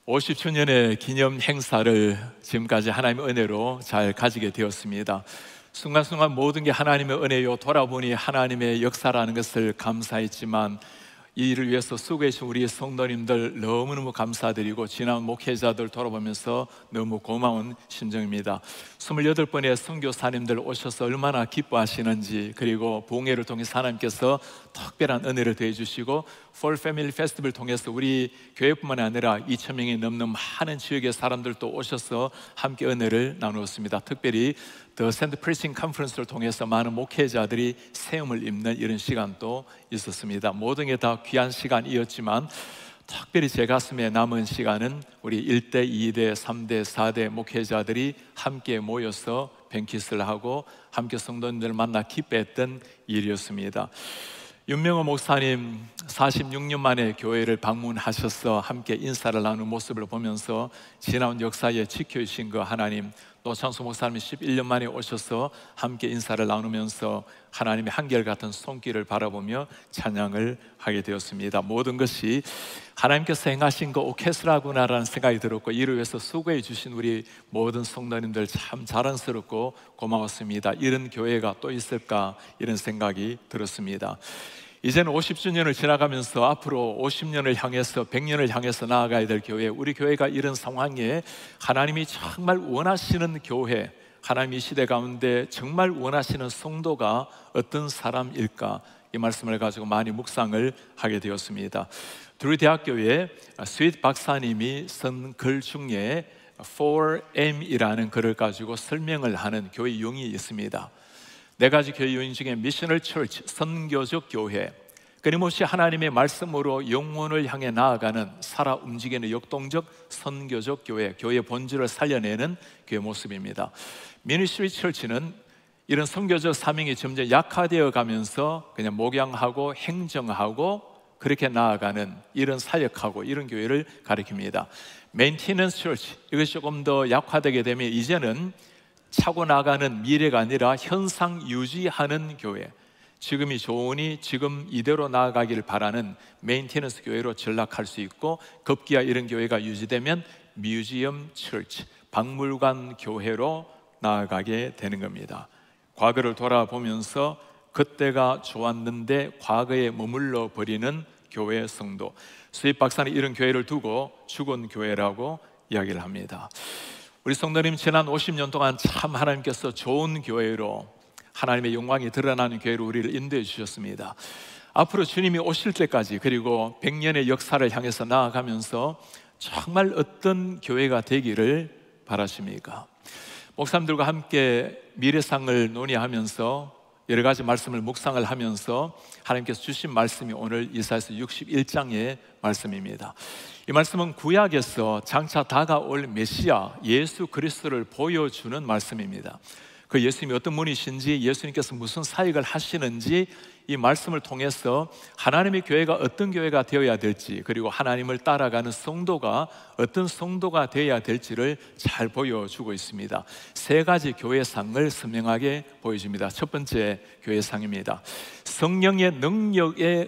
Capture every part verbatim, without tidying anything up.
오십 주년의 기념 행사를 지금까지 하나님의 은혜로 잘 가지게 되었습니다. 순간순간 모든 게 하나님의 은혜요, 돌아보니 하나님의 역사라는 것을 감사했지만 이 일을 위해서 수고해 주신 우리 성도님들 너무너무 감사드리고 지난 목회자들 돌아보면서 너무 고마운 심정입니다. 스물여덟 번의 선교사님들 오셔서 얼마나 기뻐하시는지, 그리고 봉회를 통해서 하나님께서 특별한 은혜를 더해주시고 For Family Festival을 통해서 우리 교회뿐만 아니라 이천 명이 넘는 많은 지역의 사람들도 오셔서 함께 은혜를 나누었습니다. 특별히 The Saint Preaching Conference를 통해서 많은 목회자들이 세움을 입는 이런 시간도 있었습니다. 모든 게 다 귀한 시간이었지만 특별히 제 가슴에 남은 시간은 우리 일 대, 이 대, 삼 대, 사 대 목회자들이 함께 모여서 뱅키스를 하고 함께 성도님들을 만나 기뻐했던 일이었습니다. 윤명호 목사님 사십육 년 만에 교회를 방문하셔서 함께 인사를 나누는 모습을 보면서 지나온 역사에 지켜주신 그 하나님, 노창수 목사님이 십일 년 만에 오셔서 함께 인사를 나누면서 하나님의 한결같은 손길을 바라보며 찬양을 하게 되었습니다. 모든 것이 하나님께서 행하신 그 오케스트라구나라는 생각이 들었고, 이를 위해서 수고해 주신 우리 모든 성도님들 참 자랑스럽고 고마웠습니다. 이런 교회가 또 있을까, 이런 생각이 들었습니다. 이제는 오십 주년을 지나가면서 앞으로 오십 년을 향해서 백 년을 향해서 나아가야 될 교회, 우리 교회가 이런 상황에 하나님이 정말 원하시는 교회, 하나님 이 시대 가운데 정말 원하시는 성도가 어떤 사람일까, 이 말씀을 가지고 많이 묵상을 하게 되었습니다. 두리 대학교에 스윗 박사님이 쓴 글 중에 포 엠이라는 글을 가지고 설명을 하는 교회 용이 있습니다. 네 가지 교회 요인 중에 미셔널 처치, 선교적 교회, 끊임없이 하나님의 말씀으로 영혼을 향해 나아가는 살아 움직이는 역동적 선교적 교회, 교회의 본질을 살려내는 교회 모습입니다. 미니스트리 처치는 이런 선교적 사명이 점점 약화되어 가면서 그냥 목양하고 행정하고 그렇게 나아가는 이런 사역하고 이런 교회를 가리킵니다. 메인티넌스 처치, 이것이 조금 더 약화되게 되면 이제는 차고 나가는 미래가 아니라 현상 유지하는 교회, 지금이 좋으니 지금 이대로 나아가기를 바라는 메인테넌스 교회로 전락할 수 있고, 급기야 이런 교회가 유지되면 뮤지엄 처치, 박물관 교회로 나아가게 되는 겁니다. 과거를 돌아보면서 그때가 좋았는데 과거에 머물러 버리는 교회 성도, 수입 박사는 이런 교회를 두고 죽은 교회라고 이야기를 합니다. 우리 성도님, 지난 오십 년 동안 참 하나님께서 좋은 교회로, 하나님의 영광이 드러나는 교회로 우리를 인도해 주셨습니다. 앞으로 주님이 오실 때까지, 그리고 백 년의 역사를 향해서 나아가면서 정말 어떤 교회가 되기를 바라십니까? 목사님들과 함께 미래상을 논의하면서 여러 가지 말씀을 묵상을 하면서 하나님께서 주신 말씀이 오늘 이사야서 육십일 장의 말씀입니다. 이 말씀은 구약에서 장차 다가올 메시아 예수 그리스도를 보여주는 말씀입니다. 그 예수님이 어떤 분이신지, 예수님께서 무슨 사역을 하시는지, 이 말씀을 통해서 하나님의 교회가 어떤 교회가 되어야 될지, 그리고 하나님을 따라가는 성도가 어떤 성도가 되어야 될지를 잘 보여주고 있습니다. 세 가지 교회상을 선명하게 보여줍니다. 첫 번째 교회상입니다. 성령의 능력에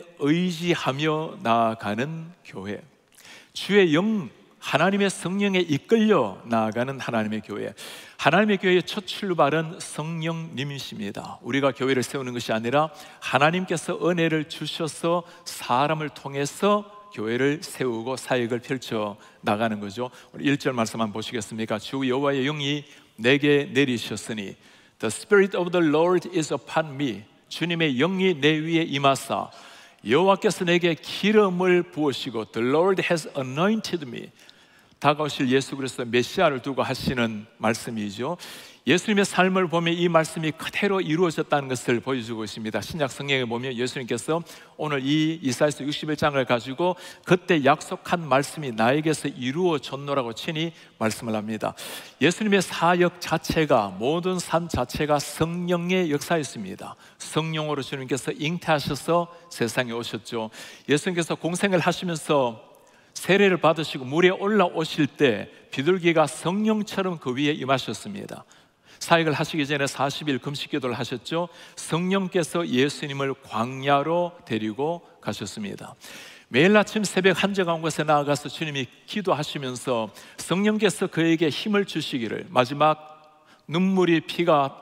의지하며 나아가는 교회, 주의 영, 하나님의 성령에 이끌려 나아가는 하나님의 교회. 하나님의 교회의 첫 출발은 성령님이십니다. 우리가 교회를 세우는 것이 아니라 하나님께서 은혜를 주셔서 사람을 통해서 교회를 세우고 사역을 펼쳐 나가는 거죠. 우리 일 절 말씀 한번 보시겠습니까? 주 여호와의 영이 내게 내리셨으니 The Spirit of the Lord is upon me. 주님의 영이 내 위에 임하사 여호와께서 내게 기름을 부으시고 The Lord has anointed me. 다가오실 예수 그리스도 메시아를 두고 하시는 말씀이죠. 예수님의 삶을 보면 이 말씀이 그대로 이루어졌다는 것을 보여주고 있습니다. 신약 성경에 보면 예수님께서 오늘 이 이사야서 육십일 장을 가지고 그때 약속한 말씀이 나에게서 이루어졌노라고 친히 말씀을 합니다. 예수님의 사역 자체가, 모든 삶 자체가 성령의 역사였습니다. 성령으로 주님께서 잉태하셔서 세상에 오셨죠. 예수님께서 공생을 하시면서 세례를 받으시고 물에 올라오실 때 비둘기가 성령처럼 그 위에 임하셨습니다. 사역을 하시기 전에 사십 일 금식 기도를 하셨죠. 성령께서 예수님을 광야로 데리고 가셨습니다. 매일 아침 새벽 한적한 곳에 나아가서 주님이 기도하시면서 성령께서 그에게 힘을 주시기를, 마지막 눈물이 피가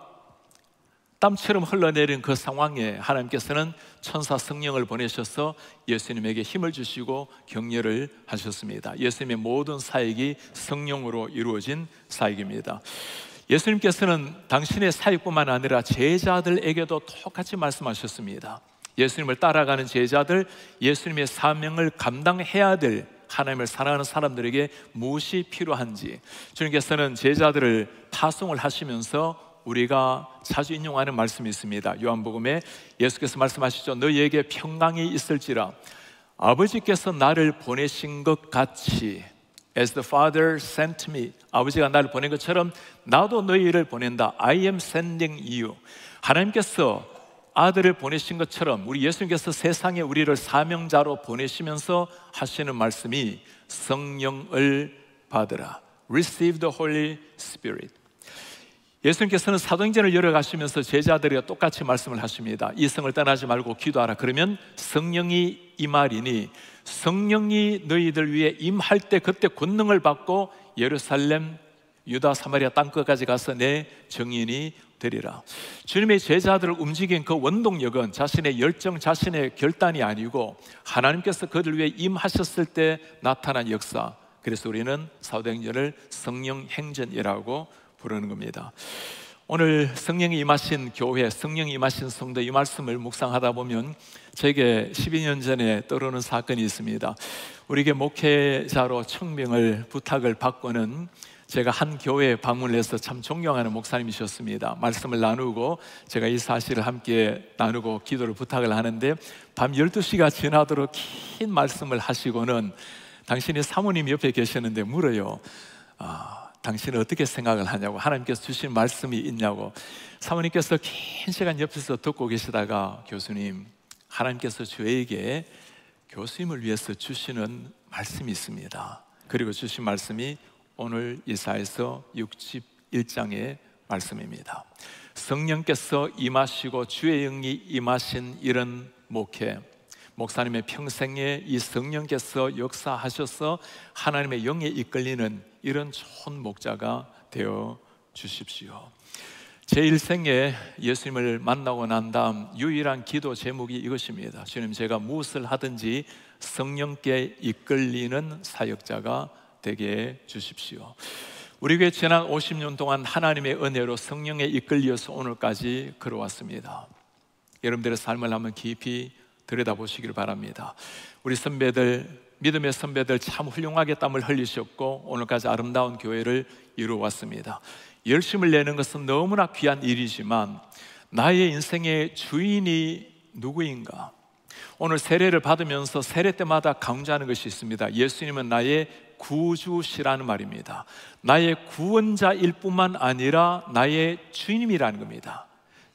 땀처럼 흘러내린 그 상황에 하나님께서는 천사 성령을 보내셔서 예수님에게 힘을 주시고 격려를 하셨습니다. 예수님의 모든 사역이 성령으로 이루어진 사역입니다. 예수님께서는 당신의 사역뿐만 아니라 제자들에게도 똑같이 말씀하셨습니다. 예수님을 따라가는 제자들, 예수님의 사명을 감당해야 될 하나님을 사랑하는 사람들에게 무엇이 필요한지 주님께서는 제자들을 파송을 하시면서 우리가 자주 인용하는 말씀이 있습니다. 요한복음에 예수께서 말씀하시죠. 너희에게 평강이 있을지라 아버지께서 나를 보내신 것 같이, As the Father sent me, 아버지가 나를 보낸 것처럼 나도 너희를 보낸다. I am sending you. 하나님께서 아들을 보내신 것처럼 우리 예수님께서 세상에 우리를 사명자로 보내시면서 하시는 말씀이 성령을 받으라. Receive the Holy Spirit. 예수님께서는 사도행전을 열어가시면서 제자들에게 똑같이 말씀을 하십니다. 이 성을 떠나지 말고 기도하라. 그러면 성령이 임하리니 성령이 너희들 위해 임할 때 그때 권능을 받고 예루살렘, 유다, 사마리아 땅끝까지 가서 내 증인이 되리라. 주님의 제자들을 움직인 그 원동력은 자신의 열정, 자신의 결단이 아니고 하나님께서 그들 위해 임하셨을 때 나타난 역사. 그래서 우리는 사도행전을 성령 행전이라고 부르는 겁니다. 오늘 성령이 임하신 교회, 성령이 임하신 성도, 이 말씀을 묵상하다 보면 제게 십이 년 전에 떠오르는 사건이 있습니다. 우리에게 목회자로 청명을 부탁을 받고는 제가 한 교회에 방문을 해서 참 존경하는 목사님이셨습니다. 말씀을 나누고 제가 이 사실을 함께 나누고 기도를 부탁을 하는데 밤 열두 시가 지나도록 긴 말씀을 하시고는 당신이 사모님 옆에 계셨는데 물어요. 아, 당신은 어떻게 생각을 하냐고, 하나님께서 주신 말씀이 있냐고. 사모님께서 긴 시간 옆에서 듣고 계시다가 교수님, 하나님께서 저에게 교수님을 위해서 주시는 말씀이 있습니다. 그리고 주신 말씀이 오늘 이사야서 육십일 장의 말씀입니다. 성령께서 임하시고 주의 영이 임하신 이런 목회, 목사님의 평생에 이 성령께서 역사하셔서 하나님의 영에 이끌리는 이런 좋은 목자가 되어 주십시오. 제 일생에 예수님을 만나고 난 다음 유일한 기도 제목이 이것입니다. 주님, 제가 무엇을 하든지 성령께 이끌리는 사역자가 되게 주십시오. 우리 교회 지난 오십 년 동안 하나님의 은혜로 성령에 이끌려서 오늘까지 걸어왔습니다. 여러분들의 삶을 한번 깊이 들여다보시기를 바랍니다. 우리 선배들, 믿음의 선배들 참 훌륭하게 땀을 흘리셨고 오늘까지 아름다운 교회를 이루어왔습니다. 열심을 내는 것은 너무나 귀한 일이지만 나의 인생의 주인이 누구인가? 오늘 세례를 받으면서 세례 때마다 강조하는 것이 있습니다. 예수님은 나의 구주시라는 말입니다. 나의 구원자일 뿐만 아니라 나의 주님이라는 겁니다.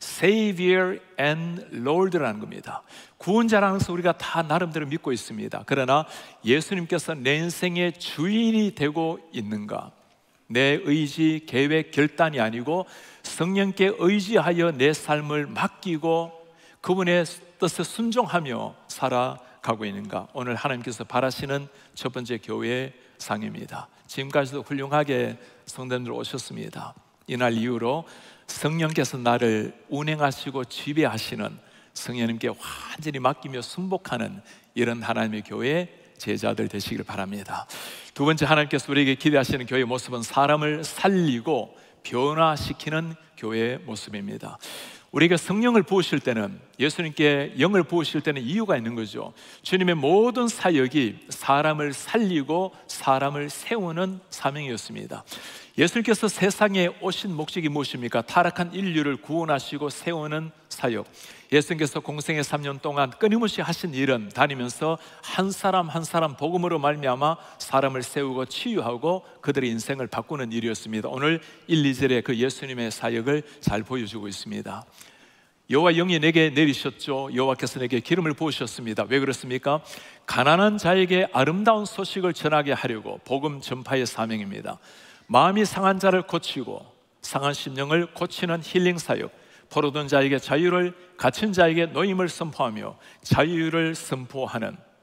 Savior and Lord라는 겁니다. 구원자라는 것을 우리가 다 나름대로 믿고 있습니다. 그러나 예수님께서 내 인생의 주인이 되고 있는가? 내 의지, 계획, 결단이 아니고 성령께 의지하여 내 삶을 맡기고 그분의 뜻에 순종하며 살아가고 있는가? 오늘 하나님께서 바라시는 첫 번째 교회의 상입니다. 지금까지도 훌륭하게 성도님들 오셨습니다. 이날 이후로 성령께서 나를 운행하시고 지배하시는, 성령님께 완전히 맡기며 순복하는 이런 하나님의 교회 제자들 되시길 바랍니다. 두 번째, 하나님께서 우리에게 기대하시는 교회의 모습은 사람을 살리고 변화시키는 교회의 모습입니다. 우리가 성령을 부으실 때는, 예수님께 영을 부으실 때는 이유가 있는 거죠. 주님의 모든 사역이 사람을 살리고 사람을 세우는 사명이었습니다. 예수님께서 세상에 오신 목적이 무엇입니까? 타락한 인류를 구원하시고 세우는 사역. 예수님께서 공생의 삼 년 동안 끊임없이 하신 일은 다니면서 한 사람 한 사람 복음으로 말미암아 사람을 세우고 치유하고 그들의 인생을 바꾸는 일이었습니다. 오늘 일, 이 절에 그 예수님의 사역을 잘 보여주고 있습니다. 여호와 영이 내게 내리셨죠. 여호와께서 내게 기름을 부으셨습니다. 왜 그렇습니까? 가난한 자에게 아름다운 소식을 전하게 하려고, 복음 전파의 사명입니다. 마음이 상한 자를 고치고 상한 심령을 고치는 힐링 사역, 포로된 자에게 자유를, 갇힌 자에게 노임을 선포하며 자유를 선포하는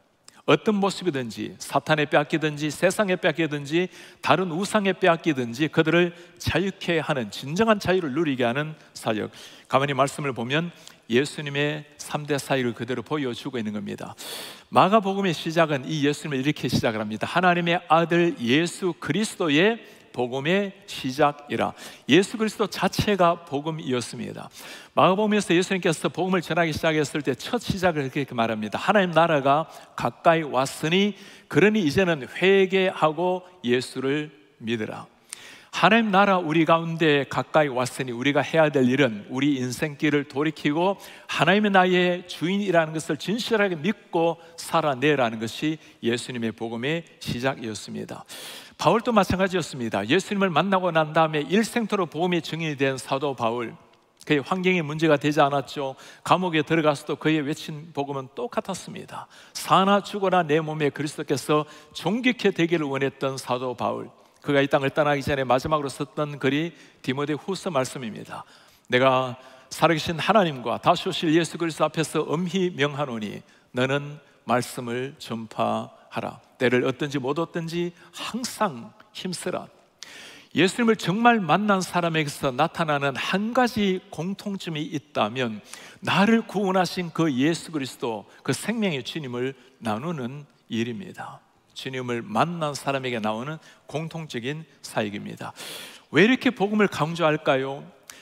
어떤 모습이든지 사탄에 빼앗기든지 세상에 빼앗기든지 다른 우상에 빼앗기든지 그들을 자유케 하는, 진정한 자유를 누리게 하는 사역. 가만히 말씀을 보면 예수님의 삼 대 사역을 그대로 보여주고 있는 겁니다. 마가복음의 시작은 이 예수님을 이렇게 시작을 합니다. 하나님의 아들 예수 그리스도의 복음의 시작이라. 예수 그리스도 자체가 복음이었습니다. 마가복음에서 예수님께서 복음을 전하기 시작했을 때 첫 시작을 그렇게 말합니다. 하나님 나라가 가까이 왔으니 그러니 이제는 회개하고 예수를 믿으라. 하나님 나라 우리 가운데 가까이 왔으니 우리가 해야 될 일은 우리 인생길을 돌이키고 하나님의 나의 주인이라는 것을 진실하게 믿고 살아내라는 것이 예수님의 복음의 시작이었습니다. 바울도 마찬가지였습니다. 예수님을 만나고 난 다음에 일생토록 복음의 증인이 된 사도 바울, 그의 환경이 문제가 되지 않았죠. 감옥에 들어가서도 그의 외친 복음은 똑같았습니다. 사나 죽어라 내 몸에 그리스도께서 존귀케 되기를 원했던 사도 바울, 그가 이 땅을 떠나기 전에 마지막으로 썼던 글이 디모데 후서 말씀입니다. 내가 살아계신 하나님과 다시 오실 예수 그리스도 앞에서 엄히 명하노니 너는 말씀을 전파하라. 때를 얻든지 못 얻든지 항상 힘쓰라. 예수님을 정말 만난 사람에게서 나타나는 한 가지 공통점이 있다면 나를 구원하신 그 예수 그리스도, 그 생명의 주님을 나누는 일입니다. 주님을 만난 사람에게 나오는 공통적인 사역입니다. 왜 이렇게 복음을 강조할까요?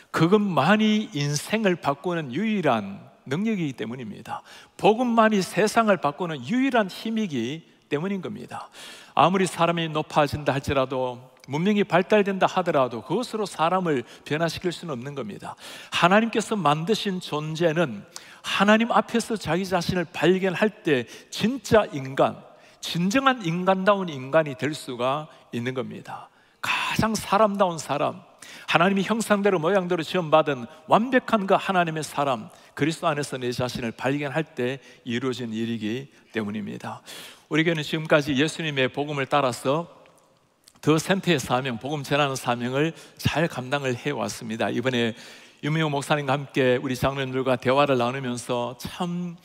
그것만이 인생을 바꾸는 유일한 능력이기 때문입니다. 복음만이 세상을 바꾸는 유일한 힘이기 때문인 겁니다. 아무리 사람이 높아진다 할지라도, 문명이 발달된다 하더라도 그것으로 사람을 변화시킬 수는 없는 겁니다. 하나님께서 만드신 존재는 하나님 앞에서 자기 자신을 발견할 때 진짜 인간, 진정한 인간다운 인간이 될 수가 있는 겁니다. 가장 사람다운 사람, 하나님이 형상대로 모양대로 지음받은 완벽한 그 하나님의 사람, 그리스도 안에서 내 자신을 발견할 때 이루어진 일이기 때문입니다. 우리 교회는 지금까지 예수님의 복음을 따라서 더 센터의 사명, 복음 전하는 사명을 잘 감당을 해왔습니다. 이번에 유명호 목사님과 함께 우리 장로님들과 대화를 나누면서 참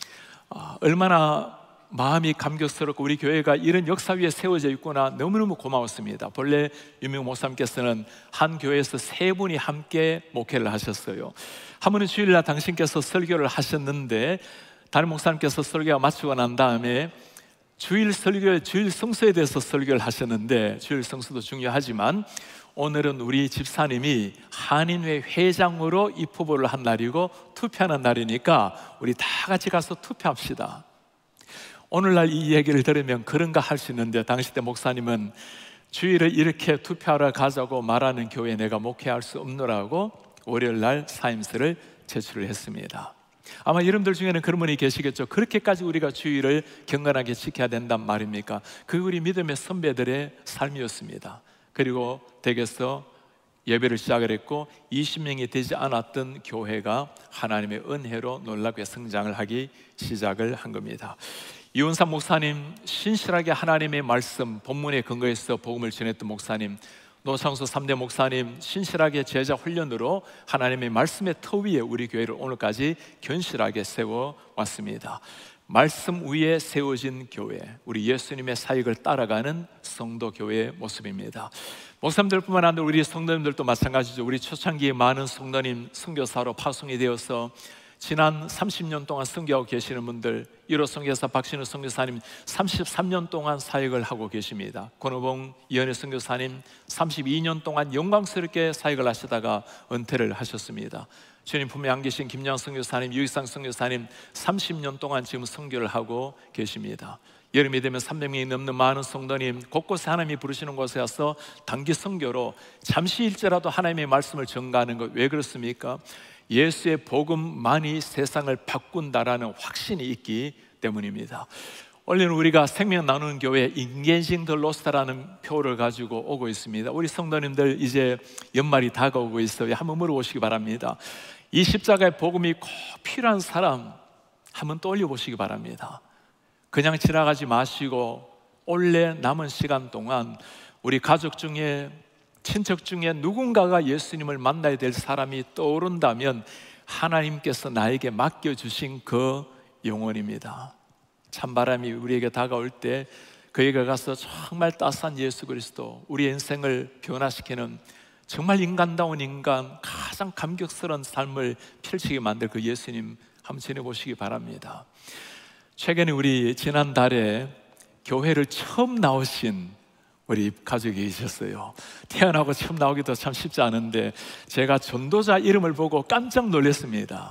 얼마나 마음이 감격스럽고 우리 교회가 이런 역사 위에 세워져 있구나 너무너무 고마웠습니다. 본래 유명 목사님께서는 한 교회에서 세 분이 함께 목회를 하셨어요. 한 분은 주일날 당신께서 설교를 하셨는데 다른 목사님께서 설교가 마치고 난 다음에 주일 설교, 주일 성수에 대해서 설교를 하셨는데, 주일 성수도 중요하지만 오늘은 우리 집사님이 한인회 회장으로 입후보를 한 날이고 투표하는 날이니까 우리 다 같이 가서 투표합시다. 오늘날 이 얘기를 들으면 그런가 할 수 있는데, 당시 때 목사님은 주일을 이렇게 투표하러 가자고 말하는 교회에 내가 목회할 수 없노라고 월요일날 사임서를 제출을 했습니다. 아마 여러분들 중에는 그런 분이 계시겠죠. 그렇게까지 우리가 주일을 경건하게 지켜야 된단 말입니까? 그 우리 믿음의 선배들의 삶이었습니다. 그리고 댁에서 예배를 시작을 했고 이십 명이 되지 않았던 교회가 하나님의 은혜로 놀랍게 성장을 하기 시작을 한 겁니다. 이원삼 목사님, 신실하게 하나님의 말씀 본문에 근거해서 복음을 전했던 목사님, 노창수 삼 대 목사님, 신실하게 제자 훈련으로 하나님의 말씀의 터 위에 우리 교회를 오늘까지 견실하게 세워왔습니다. 말씀 위에 세워진 교회, 우리 예수님의 사역을 따라가는 성도 교회의 모습입니다. 목사님들뿐만 아니라 우리 성도님들도 마찬가지죠. 우리 초창기에 많은 성도님 선교사로 파송이 되어서 지난 삼십 년 동안 선교하고 계시는 분들, 일 호 선교사 박신우 선교사님 삼십삼 년 동안 사역을 하고 계십니다. 권호봉 이현혜 선교사님 삼십이 년 동안 영광스럽게 사역을 하시다가 은퇴를 하셨습니다. 주님 품에 안 계신 김양 선교사님, 유익상 선교사님 삼십 년 동안 지금 선교를 하고 계십니다. 여름이 되면 삼백 명이 넘는 많은 성도님, 곳곳에 하나님이 부르시는 곳에 와서 단기 선교로 잠시 일제라도 하나님의 말씀을 전가하는 것, 왜 그렇습니까? 예수의 복음만이 세상을 바꾼다라는 확신이 있기 때문입니다. 원래는 우리가 생명 나누는 교회 Engaging the Lost라는 표를 가지고 오고 있습니다. 우리 성도님들 이제 연말이 다가오고 있어요. 한번 물어보시기 바랍니다. 이 십자가의 복음이 꼭 필요한 사람 한번 떠올려 보시기 바랍니다. 그냥 지나가지 마시고 올해 남은 시간 동안 우리 가족 중에, 친척 중에 누군가가 예수님을 만나야 될 사람이 떠오른다면 하나님께서 나에게 맡겨주신 그 영혼입니다. 찬바람이 우리에게 다가올 때 그에게 가서 정말 따스한 예수 그리스도, 우리의 인생을 변화시키는 정말 인간다운 인간, 가장 감격스러운 삶을 펼치게 만들 그 예수님 한번 지내보시기 바랍니다. 최근에 우리 지난달에 교회를 처음 나오신 우리 가족이 계셨어요. 태어나고 처음 나오기도 참 쉽지 않은데 제가 전도자 이름을 보고 깜짝 놀랐습니다.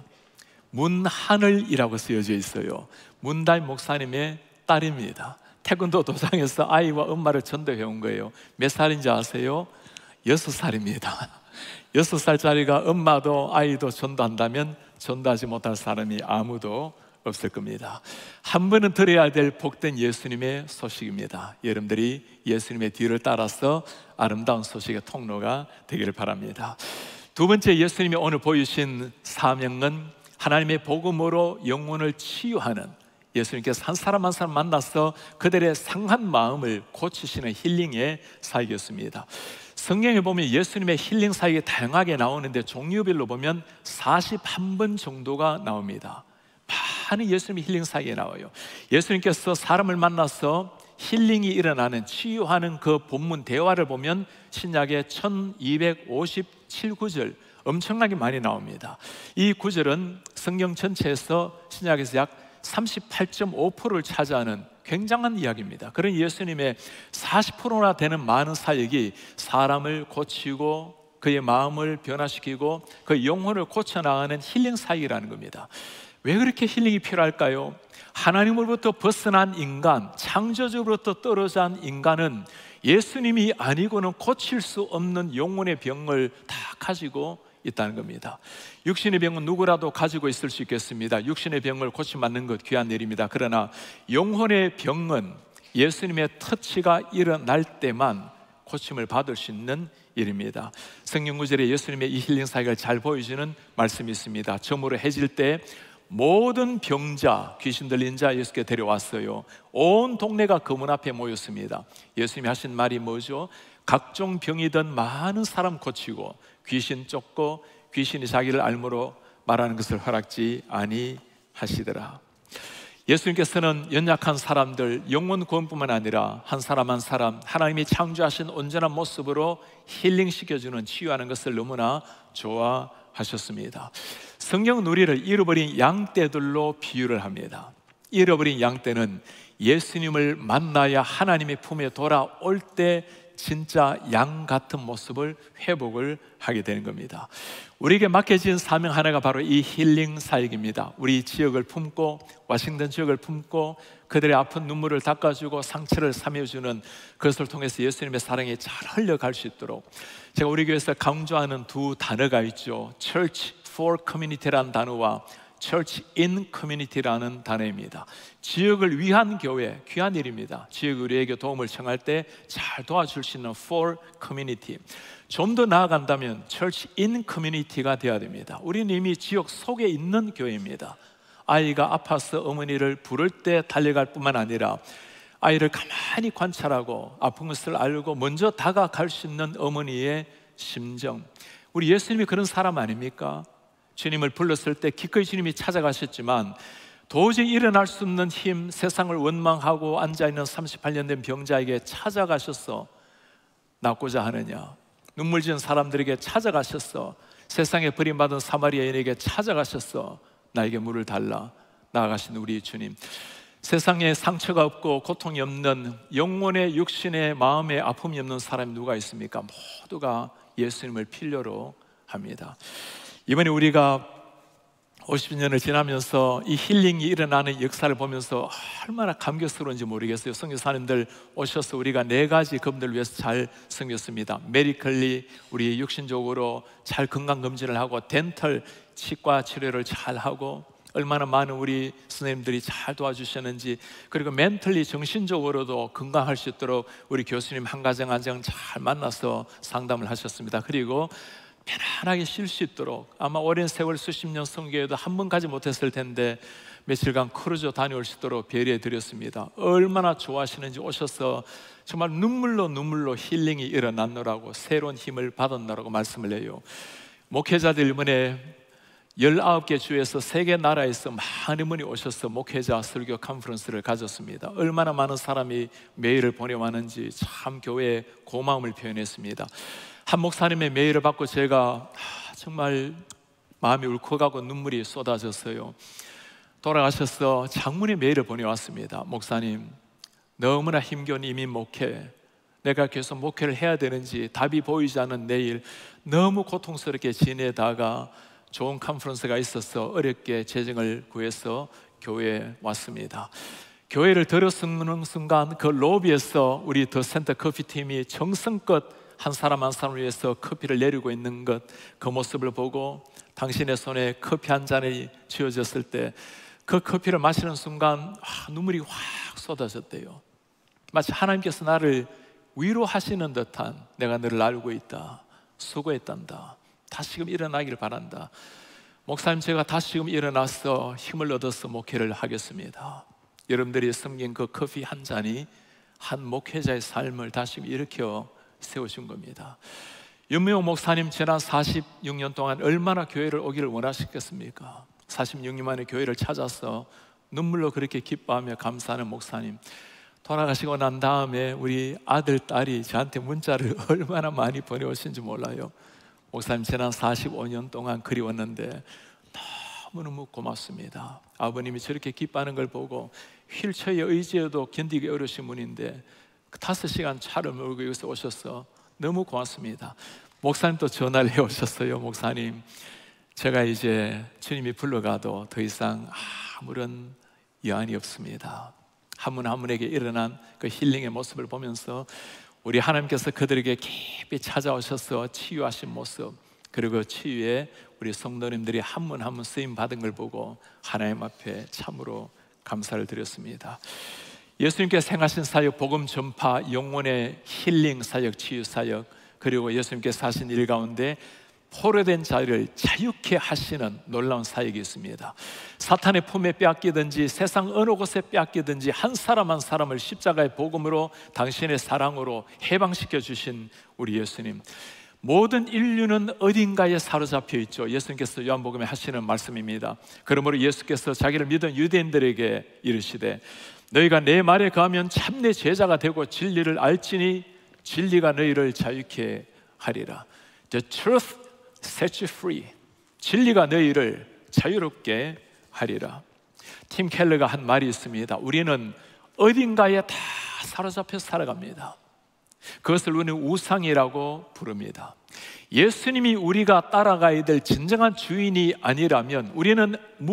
문하늘이라고 쓰여져 있어요. 문다임 목사님의 딸입니다. 태권도 도장에서 아이와 엄마를 전도해 온 거예요. 몇 살인지 아세요? 여섯 살입니다. 여섯 살짜리가 엄마도 아이도 전도한다면 전도하지 못할 사람이 아무도 없을 겁니다. 한 번은 들어야 될 복된 예수님의 소식입니다. 여러분들이 예수님의 뒤를 따라서 아름다운 소식의 통로가 되기를 바랍니다. 두 번째, 예수님이 오늘 보이신 사명은 하나님의 복음으로 영혼을 치유하는, 예수님께서 한 사람 한 사람 만나서 그들의 상한 마음을 고치시는 힐링의 사역이었습니다. 성경에 보면 예수님의 힐링 사역이 다양하게 나오는데 종류별로 보면 사십일 번 정도가 나옵니다. 많은 예수님의 힐링 사역에 나와요. 예수님께서 사람을 만나서 힐링이 일어나는, 치유하는 그 본문 대화를 보면 신약에 천이백오십칠 구절 엄청나게 많이 나옵니다. 이 구절은 성경 전체에서 신약에서 약 삼십팔 점 오 퍼센트를 차지하는 굉장한 이야기입니다. 그런 예수님의 사십 퍼센트나 되는 많은 사역이 사람을 고치고 그의 마음을 변화시키고 그 영혼을 고쳐나가는 힐링 사역이라는 겁니다. 왜 그렇게 힐링이 필요할까요? 하나님으로부터 벗어난 인간, 창조주로부터 떨어진 인간은 예수님이 아니고는 고칠 수 없는 영혼의 병을 다 가지고 있다는 겁니다. 육신의 병은 누구라도 가지고 있을 수 있겠습니다. 육신의 병을 고침받는 것 귀한 일입니다. 그러나 영혼의 병은 예수님의 터치가 일어날 때만 고침을 받을 수 있는 일입니다. 성경 구절에 예수님의 이 힐링 사역을 잘 보여주는 말씀이 있습니다. 저물어 해질 때 모든 병자, 귀신 들린 자 예수께 데려왔어요. 온 동네가 그 문 앞에 모였습니다. 예수님이 하신 말이 뭐죠? 각종 병이든 많은 사람 고치고 귀신 쫓고 귀신이 자기를 알므로 말하는 것을 허락지 아니하시더라. 예수님께서는 연약한 사람들, 영혼 구원뿐만 아니라 한 사람 한 사람 하나님이 창조하신 온전한 모습으로 힐링시켜주는, 치유하는 것을 너무나 좋아하셨습니다. 성경은 우리를 잃어버린 양떼들로 비유를 합니다. 잃어버린 양떼는 예수님을 만나야 하나님의 품에 돌아올 때 진짜 양 같은 모습을 회복을 하게 되는 겁니다. 우리에게 맡겨진 사명 하나가 바로 이 힐링 사역입니다. 우리 지역을 품고, 워싱턴 지역을 품고 그들의 아픈 눈물을 닦아주고 상처를 사며주는 그것을 통해서 예수님의 사랑이 잘 흘러갈 수 있도록, 제가 우리 교회에서 강조하는 두 단어가 있죠. Church for Community라는 단어와 Church in Community라는 단어입니다. 지역을 위한 교회, 귀한 일입니다. 지역이 우리에게 도움을 청할 때 잘 도와줄 수 있는 for community. 좀 더 나아간다면 Church in Community가 되어야 됩니다. 우리는 이미 지역 속에 있는 교회입니다. 아이가 아파서 어머니를 부를 때 달려갈 뿐만 아니라 아이를 가만히 관찰하고 아픈 것을 알고 먼저 다가갈 수 있는 어머니의 심정. 우리 예수님이 그런 사람 아닙니까? 주님을 불렀을 때 기꺼이 주님이 찾아가셨지만 도저히 일어날 수 없는 힘, 세상을 원망하고 앉아있는 삼십팔 년 된 병자에게 찾아가셨어. 낫고자 하느냐. 눈물 지은 사람들에게 찾아가셨어. 세상에 버림받은 사마리아인에게 찾아가셨어. 나에게 물을 달라. 나아가신 우리 주님. 세상에 상처가 없고 고통이 없는, 영혼의 육신의 마음의 아픔이 없는 사람이 누가 있습니까? 모두가 예수님을 필요로 합니다. 이번에 우리가 오십 년을 지나면서 이 힐링이 일어나는 역사를 보면서 얼마나 감격스러운지 모르겠어요. 선교사님들 오셔서 우리가 네 가지 그분들 위해서 잘 섬겼습니다. 메디컬리, 우리 육신적으로 잘 건강검진을 하고, 덴털, 치과 치료를 잘 하고, 얼마나 많은 우리 선생님들이 잘 도와주셨는지, 그리고 멘털리, 정신적으로도 건강할 수 있도록 우리 교수님 한 가정 한 가정 잘 만나서 상담을 하셨습니다. 그리고 편안하게 쉴 수 있도록, 아마 오랜 세월 수십 년 선교에도 한 번 가지 못했을 텐데 며칠간 크루즈 다녀올 수 있도록 배려해 드렸습니다. 얼마나 좋아하시는지 오셔서 정말 눈물로 눈물로 힐링이 일어났노라고, 새로운 힘을 받았노라고 말씀을 해요. 목회자들 이번에 열아홉 개 주에서 세 개 나라에서 많은 분이 오셔서 목회자 설교 컨퍼런스를 가졌습니다. 얼마나 많은 사람이 메일을 보내왔는지 참 교회에 고마움을 표현했습니다. 한 목사님의 메일을 받고 제가 정말 마음이 울컥하고 눈물이 쏟아졌어요. 돌아가셔서 장문의 메일을 보내왔습니다. 목사님, 너무나 힘겨운 이민 목회, 내가 계속 목회를 해야 되는지 답이 보이지 않는 내일, 너무 고통스럽게 지내다가 좋은 컨퍼런스가 있어서 어렵게 재정을 구해서 교회에 왔습니다. 교회를 들어서는 순간 그 로비에서 우리 더 센터 커피팀이 정성껏 한 사람 한 사람을 위해서 커피를 내리고 있는 것, 그 모습을 보고 당신의 손에 커피 한 잔이 쥐어졌을 때 그 커피를 마시는 순간 아, 눈물이 확 쏟아졌대요. 마치 하나님께서 나를 위로하시는 듯한, 내가 너를 알고 있다, 수고했단다, 다시금 일어나기를 바란다. 목사님, 제가 다시금 일어나서 힘을 얻어서 목회를 하겠습니다. 여러분들이 섬긴 그 커피 한 잔이 한 목회자의 삶을 다시 일으켜 세우신 겁니다. 윤미용 목사님 지난 사십육 년 동안 얼마나 교회를 오기를 원하셨겠습니까? 사십육 년 만에 교회를 찾아서 눈물로 그렇게 기뻐하며 감사하는 목사님, 돌아가시고 난 다음에 우리 아들, 딸이 저한테 문자를 얼마나 많이 보내오신지 몰라요. 목사님, 지난 사십오 년 동안 그리웠는데 너무너무 고맙습니다. 아버님이 저렇게 기뻐하는 걸 보고 휠체어에 의지해도 견디기 어려우신 분인데 다섯 시간 차를 몰고 여기서 오셔서 너무 고맙습니다. 목사님 또 전화를 해오셨어요. 목사님, 제가 이제 주님이 불러가도 더 이상 아무런 여한이 없습니다. 한 분 한 분에게 일어난 그 힐링의 모습을 보면서 우리 하나님께서 그들에게 깊이 찾아오셔서 치유하신 모습, 그리고 치유에 우리 성도님들이 한 분 한 분 쓰임 받은 걸 보고 하나님 앞에 참으로 감사를 드렸습니다. 예수님께서 행하신 사역, 복음 전파, 영혼의 힐링 사역, 치유 사역, 그리고 예수님께서 하신 일 가운데 포로된 자를 자유케 하시는 놀라운 사역이 있습니다. 사탄의 품에 빼앗기든지 세상 어느 곳에 빼앗기든지 한 사람 한 사람을 십자가의 복음으로, 당신의 사랑으로 해방시켜 주신 우리 예수님, 모든 인류는 어딘가에 사로잡혀 있죠. 예수님께서 요한복음에 하시는 말씀입니다. 그러므로 예수께서 자기를 믿은 유대인들에게 이르시되 너희가 내 말에 거하면 참내 제자가 되고 진리를 알지니 진리가 너희를 자유케 하리라. The truth sets you free. 진리가 너희를 자유롭게 하리라. 팀 켈러가 한 말이 있습니다. 우리는 어딘가에 다 사로잡혀 살아갑니다. 그것을 우리는 우상이라고 부릅니다. 예수님이 우리가 따라가야 될 진정한 주인이 아니라면 우리는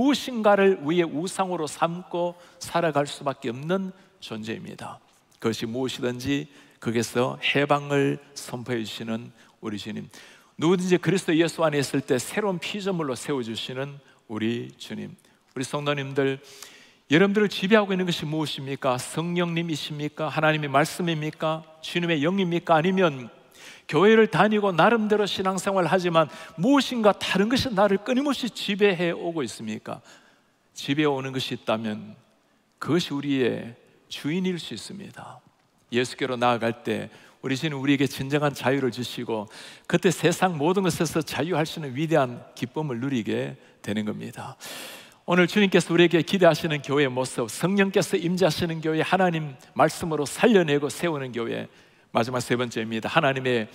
무엇인가를 우리의 우상으로 삼고 살아갈 수밖에 없는 존재입니다. 그것이 무엇이든지 거기서 해방을 선포해 주시는 우리 주님, 누구든지 그리스도 예수 안에 있을 때 새로운 피조물로 세워주시는 우리 주님, 우리 성도님들, 여러분들을 지배하고 있는 것이 무엇입니까? 성령님이십니까? 하나님의 말씀입니까? 주님의 영입니까? 아니면 교회를 다니고 나름대로 신앙생활을 하지만 무엇인가 다른 것이 나를 끊임없이 지배해 오고 있습니까? 지배해 오는 것이 있다면 그것이 우리의 주인일 수 있습니다. 예수께로 나아갈 때 우리 주님 우리에게 진정한 자유를 주시고 그때 세상 모든 것에서 자유할 수 있는 위대한 기쁨을 누리게 되는 겁니다. 오늘 주님께서 우리에게 기대하시는 교회의 모습, 성령께서 임재하시는 교회, 하나님 말씀으로 살려내고 세우는 교회, 마지막 세 번째입니다. 하나님의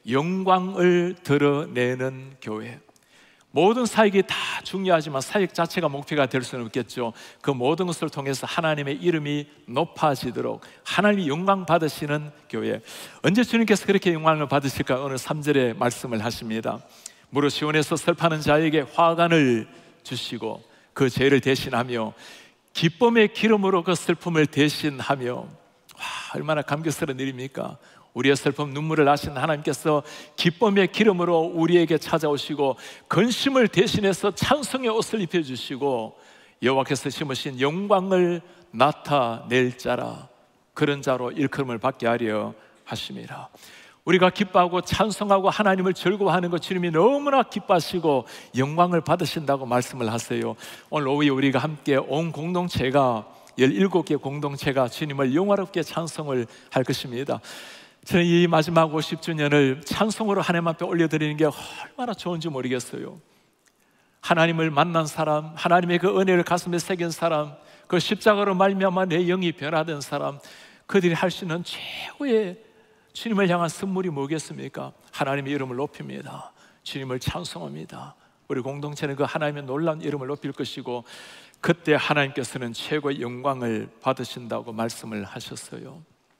영광을 드러내는 교회. 모든 사역이 다 중요하지만 사역 자체가 목표가 될 수는 없겠죠. 그 모든 것을 통해서 하나님의 이름이 높아지도록 하나님이 영광 받으시는 교회. 언제 주님께서 그렇게 영광을 받으실까? 오늘 삼 절에 말씀을 하십니다. 무릇 시온에서 슬퍼하는 자에게 화관을 주시고 그 죄를 대신하며 기쁨의 기름으로 그 슬픔을 대신하며, 와, 얼마나 감격스러운 일입니까? 우리의 슬픔 눈물을 아신 하나님께서 기쁨의 기름으로 우리에게 찾아오시고 근심을 대신해서 찬송의 옷을 입혀주시고 여호와께서 심으신 영광을 나타낼 자라, 그런 자로 일컬음을 받게 하려 하심이라. 우리가 기뻐하고 찬송하고 하나님을 즐거워하는 것 주님이 너무나 기뻐하시고 영광을 받으신다고 말씀을 하세요. 오늘 오후에 우리가 함께 온 공동체가 열일곱 개 공동체가 주님을 영화롭게 찬송을 할 것입니다. 저는 이 마지막 오십 주년을 찬송으로 하나님 앞에 올려드리는 게 얼마나 좋은지 모르겠어요. 하나님을 만난 사람, 하나님의 그 은혜를 가슴에 새긴 사람, 그 십자가로 말미암아 내 영이 변화된 사람, 그들이 할 수 있는 최고의 주님을 향한 선물이 뭐겠습니까? 하나님의 이름을 높입니다. 주님을 찬송합니다. 우리 공동체는 그 하나님의 놀라운 이름을 높일 것이고, 그때 하나님께서는 최고의 영광을 받으신다고 말씀을 하셨어요.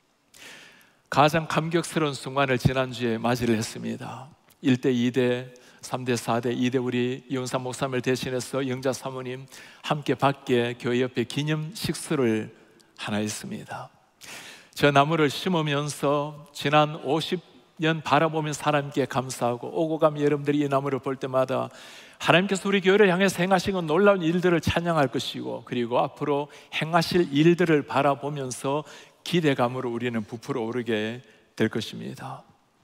가장 감격스러운 순간을 지난주에 맞이를 했습니다. 일 대, 이 대, 삼 대, 사 대, 이 대 우리 이용삼 목사님을 대신해서 영자 사모님 함께 밖에 교회 옆에 기념 식수를 하나 했습니다. 저 나무를 심으면서 지난 오십 년 바라보면서 하나님께 감사하고, 오고 가면 여러분들이 이 나무를 볼 때마다 하나님께서 우리 교회를 향해서 행하신 건 놀라운 일들을 찬양할 것이고, 그리고 앞으로 행하실 일들을 바라보면서 기대감으로 우리는 부풀어 오르게 될 것입니다.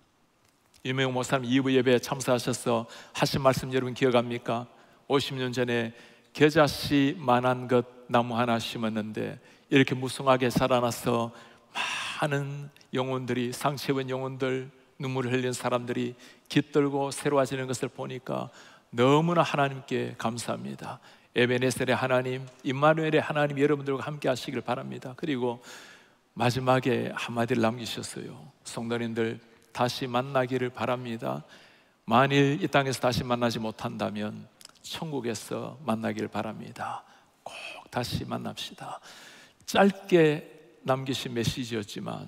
유명 목사님 이 부 예배에 참석하셔서 하신 말씀 여러분 기억합니까? 오십 년 전에 겨자씨만한 것 나무 하나 심었는데 이렇게 무성하게 자라나서 많은 영혼들이, 상처 입은 영혼들, 눈물을 흘린 사람들이 깃들고 새로워지는 것을 보니까 너무나 하나님께 감사합니다. 에베네셀의 하나님, 임마누엘의 하나님, 여러분들과 함께 하시길 바랍니다. 그리고 마지막에 한마디를 남기셨어요. 성도님들, 다시 만나기를 바랍니다. 만일 이 땅에서 다시 만나지 못한다면 천국에서 만나기를 바랍니다. 꼭 다시 만납시다. 짧게 남기신 메시지였지만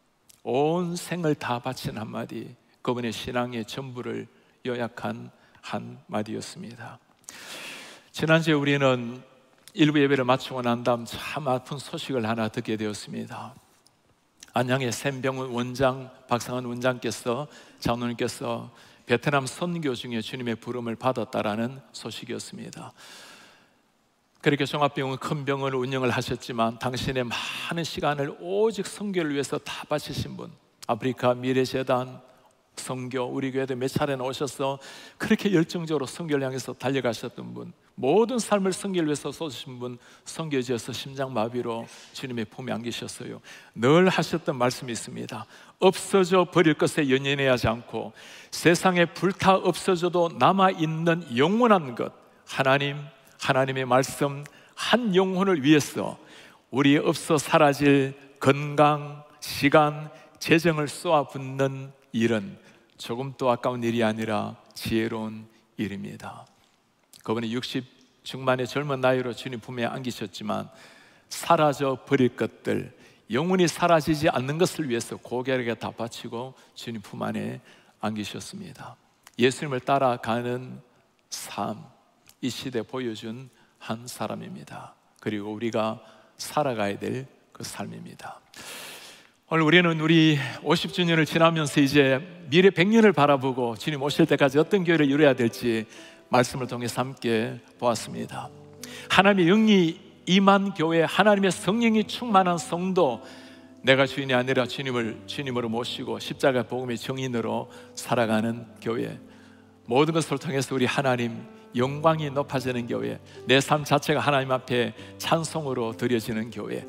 온 생을 다 바친 한마디, 그분의 신앙의 전부를 요약한 한마디였습니다. 지난주에 우리는 일부 예배를 마치고 난 다음 참 아픈 소식을 하나 듣게 되었습니다. 안양의 샘병훈 원장, 박상환 원장께서, 장로님께서 베트남 선교 중에 주님의 부름을 받았다라는 소식이었습니다. 그렇게 종합병원, 큰 병원을 운영을 하셨지만 당신의 많은 시간을 오직 선교를 위해서 다 바치신 분, 아프리카 미래재단 선교, 우리 교회도 몇 차례나 오셔서 그렇게 열정적으로 선교를 향해서 달려가셨던 분, 모든 삶을 선교를 위해서 쏟으신 분, 선교지에서 심장마비로 주님의 품에 안기셨어요. 늘 하셨던 말씀이 있습니다. 없어져 버릴 것에 연연해하지 않고 세상에 불타 없어져도 남아있는 영원한 것, 하나님, 하나님의 말씀, 한 영혼을 위해서 우리 없어 사라질 건강, 시간, 재정을 쏘아붓는 일은 조금 또 아까운 일이 아니라 지혜로운 일입니다. 그분이 육십 중반의 젊은 나이로 주님 품에 안기셨지만 사라져 버릴 것들, 영원히 사라지지 않는 것을 위해서 고결하게 다 바치고 주님 품 안에 안기셨습니다. 예수님을 따라가는 삶, 이 시대에 보여준 한 사람입니다. 그리고 우리가 살아가야 될 그 삶입니다. 오늘 우리는 우리 오십 주년을 지나면서 이제 미래 백 년을 바라보고 주님 오실 때까지 어떤 교회를 이루어야 될지 말씀을 통해서 함께 보았습니다. 하나님의 영이 임한 교회, 하나님의 성령이 충만한 성도, 내가 주인이 아니라 주님을 주님으로 모시고 십자가 복음의 정인으로 살아가는 교회, 모든 것을 통해서 우리 하나님 영광이 높아지는 교회, 내 삶 자체가 하나님 앞에 찬송으로 드려지는 교회,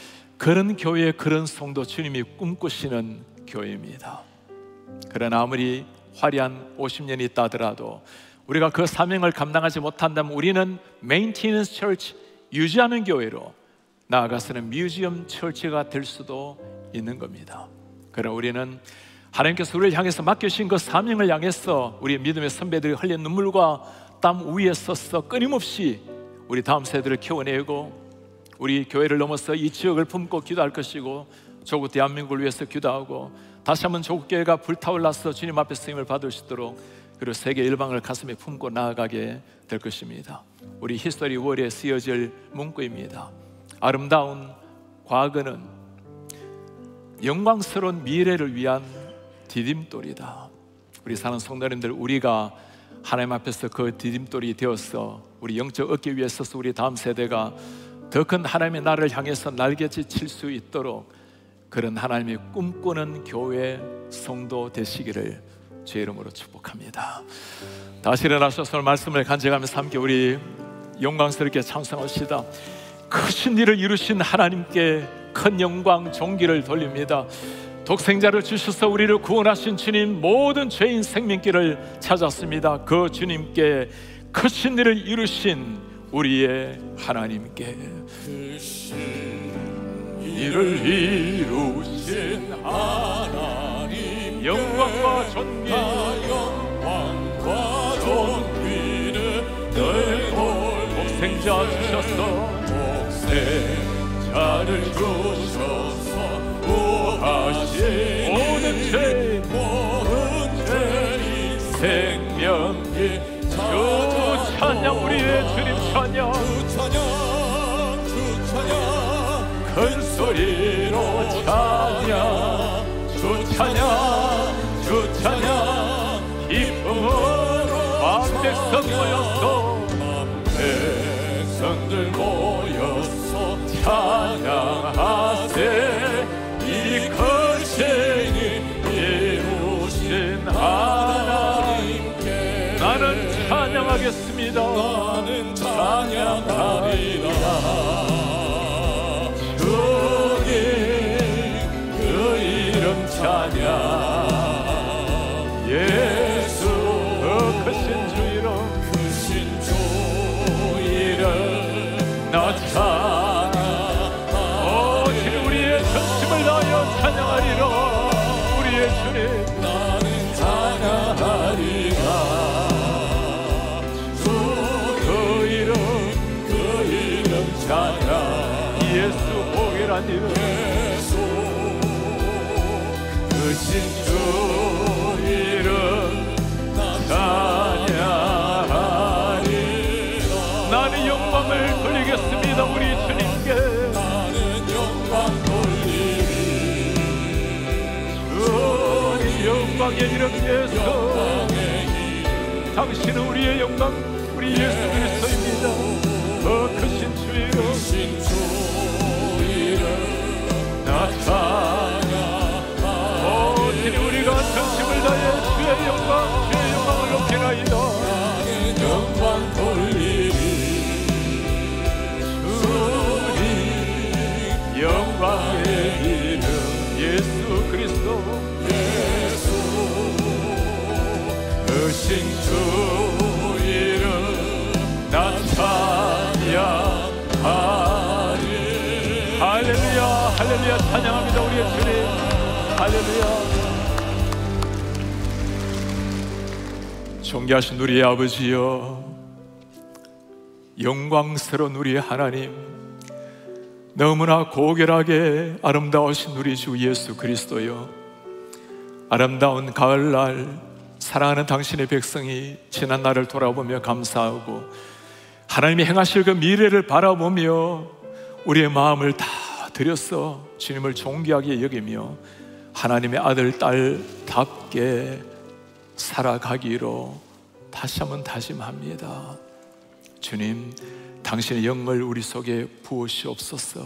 그런 교회, 그런 성도 주님이 꿈꾸시는 교회입니다. 그러나 아무리 화려한 오십 년이 있다 하더라도 우리가 그 사명을 감당하지 못한다면 우리는 메인테너스 처치, 유지하는 교회로 나아가서는 뮤지엄 처치가 될 수도 있는 겁니다. 그러나 우리는 하나님께서 우리를 향해서 맡겨주신 그 사명을 향해서 우리 믿음의 선배들이 흘린 눈물과 땀 위에 서서 끊임없이 우리 다음 세대를 키워내고 우리 교회를 넘어서 이 지역을 품고 기도할 것이고 조국 대한민국을 위해서 기도하고 다시 한번 조국 교회가 불타올라서 주님 앞에 쓰임을 받을 수 있도록, 그리고 세계 일방을 가슴에 품고 나아가게 될 것입니다. 우리 히스토리 월에 쓰여질 문구입니다. 아름다운 과거는 영광스러운 미래를 위한 디딤돌이다. 우리 사는 성도님들, 우리가 하나님 앞에서 그 디딤돌이 되어서 우리 영적 어깨 위에 서서 우리 다음 세대가 더 큰 하나님의 나라를 향해서 날개짓 칠 수 있도록 그런 하나님의 꿈꾸는 교회 성도 되시기를 주의 이름으로 축복합니다. 다시 일어나셔서 말씀을 간증하면서 함께 우리 영광스럽게 찬송합시다. 크신 일을 이루신 하나님께 큰 영광 존귀를 돌립니다. 독생자를 주셔서 우리를 구원하신 주님, 모든 죄인 생명길을 찾았습니다. 그 주님께 크신 일을 이루신 우리의 하나님께, 이를 이루신 하나님, 영광과 존귀, 영광과 존귀를 늘 독생자 주셨어. 독생자를 주셔서 구하신 모든 죄, 모든 죄 생명이 주 찬양, 우리의 주님 찬양, 주 찬양, 주 찬양, 큰 소리로 찬양, 주 찬양, 주 찬양, 기쁨으로 만 백성 모였어, 만 백성들 모였어 찬양하세. 이 크신 일 이루신 하나님께 나는 찬양하겠습니다. 나는 찬양하리라. 주님 그 이름 찬양, 예수 그 크신 주 이름, 크신 주 이름 나 찬양. 오직 우리의 전심을 다하여 찬양하리라. 우리의 주님 나는 찬양하리라. 찬양, 예수 복이란 이름, 예수 크신 주 이름 찬양하리라. 나는 영광을 돌리겠습니다. 우리 주님께 나는 영광 돌리리. 주님 영광의 이름 예수, 당신은 우리의 영광, 우리 예수 그리스도입니다. 더 크신 주 이름, 크신 주 이름 나 찬양. 오직 우리가 전심을 다해 주의 영광, 주의 영광을 높이나이다. 나는 영광 돌리리. 주님 영광의 이름 예수 그리스도, 예수 크신 주 이름 나 찬양. 할렐루야, 할렐루야, 찬양합니다. 우리의 주님, 할렐루야. 존귀하신 우리의 아버지여, 영광스러운 우리의 하나님, 너무나 고결하게 아름다우신 우리 주 예수 그리스도여, 아름다운 가을날 사랑하는 당신의 백성이 지난 날을 돌아보며 감사하고 하나님이 행하실 그 미래를 바라보며 우리의 마음을 다 드렸어 주님을 존귀하게 여기며 하나님의 아들 딸답게 살아가기로 다시 한번 다짐합니다. 주님, 당신의 영을 우리 속에 부으시옵소서.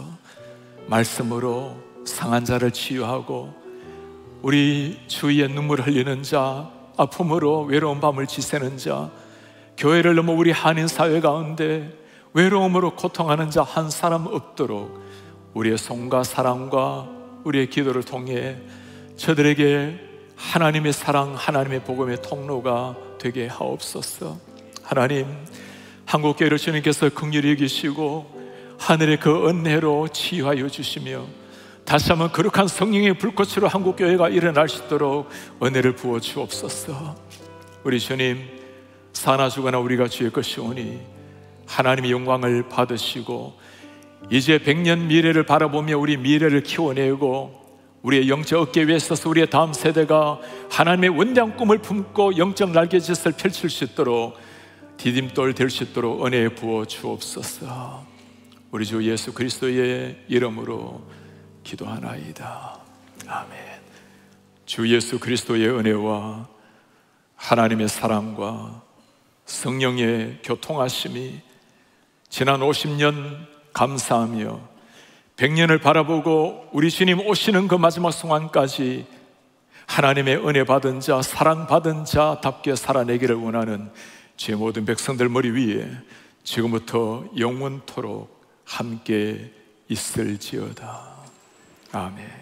말씀으로 상한 자를 치유하고 우리 주위에 눈물 흘리는 자, 아픔으로 외로운 밤을 지새는 자, 교회를 넘어 우리 한인 사회 가운데 외로움으로 고통하는 자 한 사람 없도록 우리의 손과 사랑과 우리의 기도를 통해 저들에게 하나님의 사랑, 하나님의 복음의 통로가 되게 하옵소서. 하나님, 한국교회를 주님께서 긍휼히 여기시고 하늘의 그 은혜로 치유하여 주시며 다시 한번 거룩한 성령의 불꽃으로 한국교회가 일어날 수 있도록 은혜를 부어 주옵소서. 우리 주님, 사나 죽거나 우리가 주의 것이오니 하나님의 영광을 받으시고 이제 백년 미래를 바라보며 우리 미래를 키워내고 우리의 영적 어깨 위에 서서 우리의 다음 세대가 하나님의 원대한 꿈을 품고 영적 날개짓을 펼칠 수 있도록 디딤돌 될 수 있도록 은혜 부어 주옵소서. 우리 주 예수 그리스도의 이름으로 기도하나이다. 아멘. 주 예수 그리스도의 은혜와 하나님의 사랑과 성령의 교통하심이 지난 오십 년 감사하며 백 년을 바라보고 우리 주님 오시는 그 마지막 순간까지 하나님의 은혜 받은 자, 사랑 받은 자답게 살아내기를 원하는 제 모든 백성들 머리 위에 지금부터 영원토록 함께 있을지어다. 아멘.